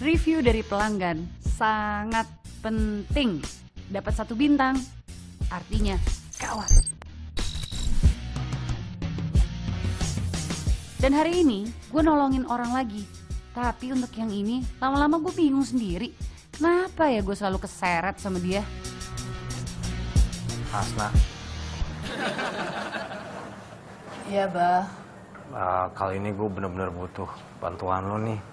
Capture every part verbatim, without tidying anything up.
Review dari pelanggan sangat penting. Dapat satu bintang, artinya kawan. Dan hari ini gue nolongin orang lagi. Tapi untuk yang ini, lama-lama gue bingung sendiri. Kenapa ya gue selalu keseret sama dia? Hasna. Iya, Bah. Uh, kali ini gue bener-bener butuh bantuan lo nih.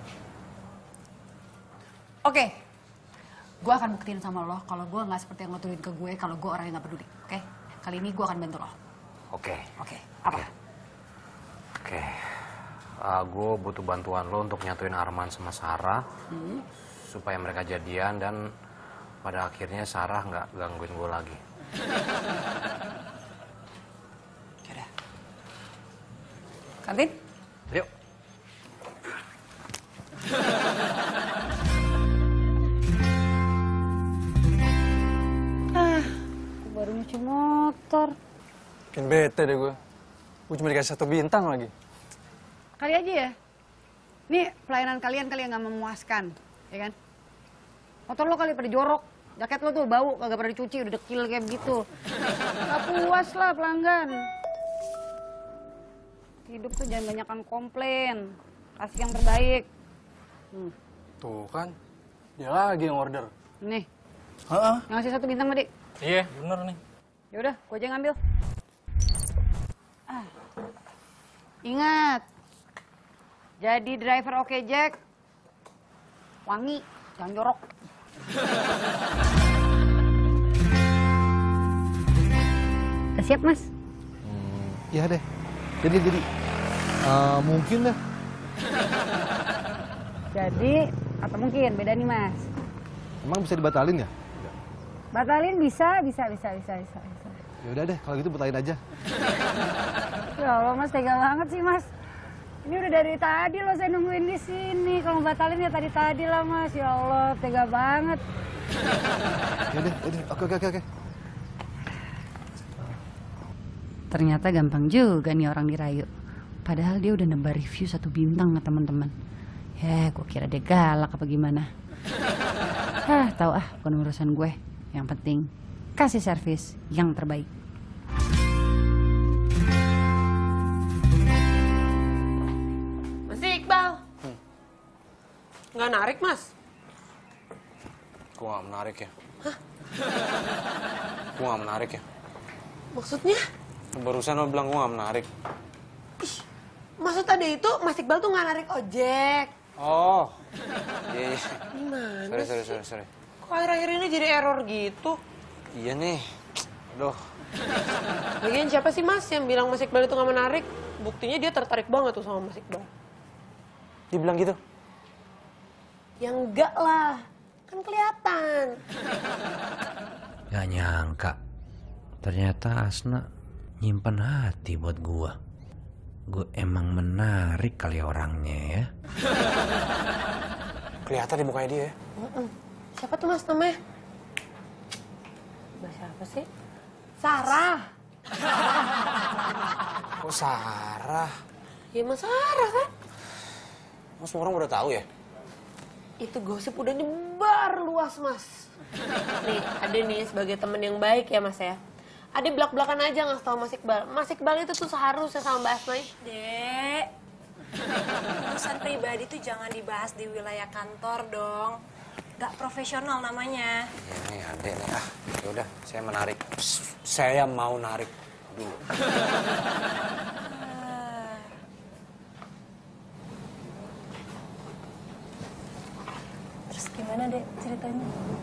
Oke, gue akan buktiin sama lo kalau gue nggak seperti yang lo tuduhin ke gue kalau gue orang yang nggak peduli. Oke, kali ini gue akan bantu lo. Oke. Oke, apa? Oke, uh, gue butuh bantuan lo untuk nyatuin Arman sama Sarah hmm. supaya mereka jadian dan pada akhirnya Sarah nggak gangguin gue lagi. Yaudah. Kantin? Yuk. Ah, gue baru nyuci motor. Makin bete deh gue. Gue cuma dikasih satu bintang lagi. Kali aja ya. Nih pelayanan kalian kali yang nggak memuaskan, ya kan? Motor lo kali pada jorok. Jaket lo tuh bau, kagak pernah dicuci, udah dekil kayak begitu. Gak puas lah pelanggan. Hidup tuh jangan banyakan komplain. Kasih yang terbaik. Hmm. Tuh kan, dia lagi yang order. Nih, Heeh. ngasih satu bintang tadi. Iya, bener nih. Yaudah, gue aja yang ngambil. Ah. Ingat, jadi driver Oke Jack, wangi, jangan jorok. Udah siap, Mas? Hmm, iya deh. Jadi, jadi. Uh, mungkin deh. Jadi, atau mungkin, beda nih, Mas. Emang bisa dibatalin ya? Batalin bisa, bisa, bisa, bisa, bisa. bisa. Ya udah deh, kalau gitu batalin aja. Ya Allah, Mas, tega banget sih, Mas. Ini udah dari tadi loh saya nungguin di sini. Kalau batalin ya tadi-tadi lah, Mas. Ya Allah, tega banget. Ya udah, udah. Oke, oke, oke. Ternyata gampang juga nih orang dirayu. Padahal dia udah nebar review satu bintang ke teman-teman. Ya, gue kira dia galak apa gimana. Hah, tahu ah, bukan urusan gue. Yang penting kasih servis yang terbaik. Mas Iqbal. Hmm. Nggak narik, Mas? Gue nggak menarik ya. Hah? Gue nggak menarik ya. Maksudnya? Barusan lo bilang gue nggak menarik. Ih, maksud tadi itu Mas Iqbal tuh nggak narik ojek. Oh, iya, iya. Gimana Sorry, sih? sorry, sorry, sorry. Kok akhir-akhir ini jadi error gitu? Iya nih. Aduh. Lagian siapa sih, Mas, yang bilang Mas Iqbal itu nggak menarik? Buktinya dia tertarik banget tuh sama Mas Iqbal. Dia bilang gitu? Ya enggak lah, kan kelihatan. Gak nyangka. Ternyata Asna nyimpen hati buat gua. Gue emang menarik kali orangnya ya. Kelihatan di mukanya dia ya. Mm-mm. Siapa tuh, Mas, namanya? Mbak siapa sih? Sarah. Kok Sarah? Ya Mas Sarah kan? Mas semua orang udah tahu ya? Itu gosip udah nyebar luas, Mas. Nih, Ade nih sebagai temen yang baik ya, Mas ya. Ade belak-belakan aja ngasih tau Mas Iqbal. Mas Iqbal itu tuh seharusnya sama Mbak Asma. Dek, urusan pribadi tuh jangan dibahas di wilayah kantor dong. Gak profesional namanya. Ini Ade nih, ah yaudah saya menarik. Psst, saya mau narik dulu. Terus gimana, Dek, ceritanya?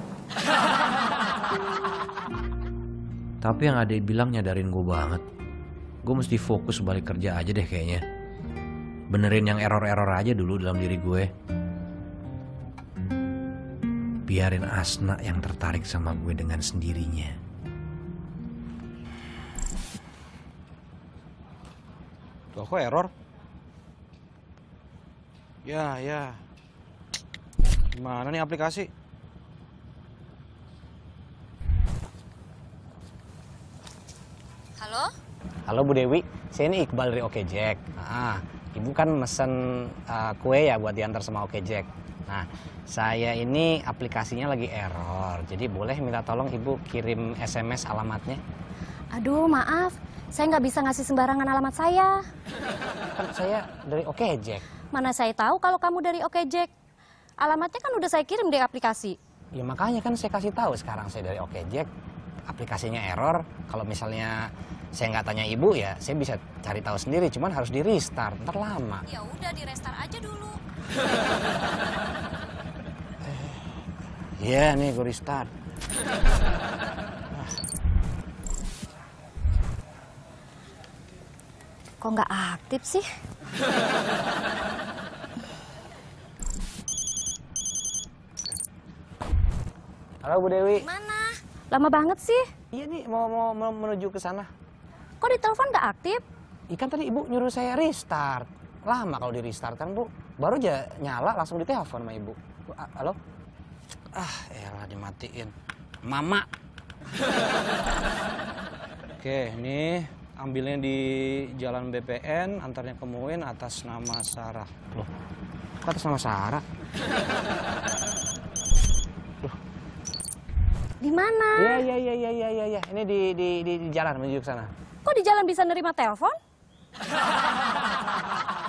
Tapi yang Ade bilang nyadarin gue banget. Gue mesti fokus balik kerja aja deh kayaknya. Benerin yang error-error aja dulu dalam diri gue. Biarin Asna yang tertarik sama gue dengan sendirinya. Loh, kok error? Ya, ya. Gimana nih aplikasi? Halo? Halo Bu Dewi, saya ini Iqbal dari Oke Jack. Ah, Ibu kan mesen uh, kue ya buat diantar sama Oke Jack. Nah, saya ini aplikasinya lagi error. Jadi boleh minta tolong Ibu kirim S M S alamatnya? Aduh, maaf. Saya nggak bisa ngasih sembarangan alamat saya. Kan saya dari Okejek. Mana saya tahu kalau kamu dari Okejek. Alamatnya kan udah saya kirim di aplikasi. Ya makanya kan saya kasih tahu sekarang saya dari Okejek. Aplikasinya error. Kalau misalnya saya nggak tanya Ibu ya, saya bisa cari tahu sendiri. Cuman harus di restart, ntar lama. Ya udah di restart aja dulu. Iya nih, gue restart. Kok nggak aktif sih? Halo Bu Dewi. Mana? Lama banget sih. Iya nih, mau mau, mau menuju ke sana. Kok di telepon nggak aktif? Ikan tadi Ibu nyuruh saya restart. Lama kalau di restart kan Bu. Baru aja nyala langsung ditelepon sama Ibu. Bu, a- halo? Ah, elah dimatiin. Mama. Oke, ini ambilnya di Jalan B P N, antarnya ke Muin atas nama Sarah. Loh, kok atas nama Sarah? Di mana? Iya, iya, iya, iya, iya, iya, iya. Ini di, di, di, di jalan menuju ke sana. Kok di jalan bisa nerima telepon?